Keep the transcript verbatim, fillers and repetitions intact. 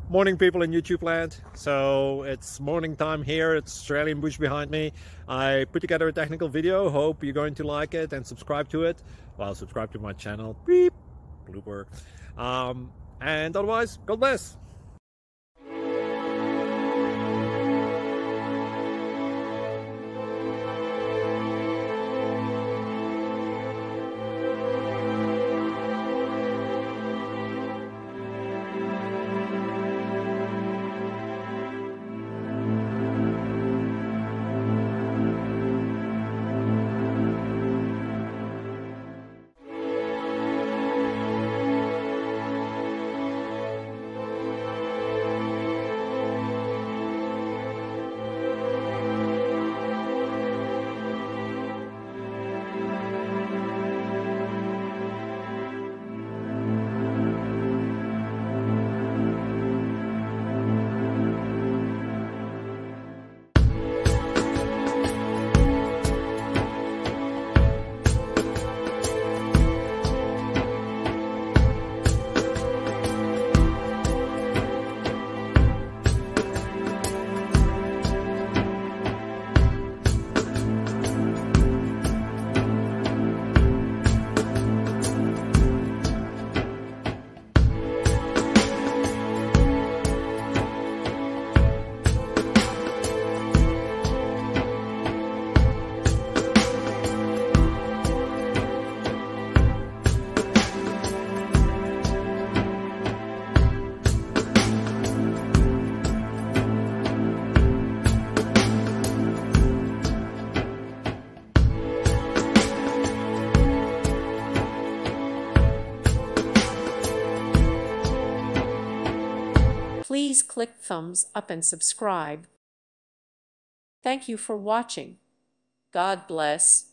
Morning, people in YouTube land. So it's morning time here. It's Australian bush behind me. I put together a technical video. Hope you're going to like it and subscribe to it. Well, subscribe to my channel. Beep. Blooper. Um, and otherwise, God bless. Please click thumbs up and subscribe. Thank you for watching. God bless.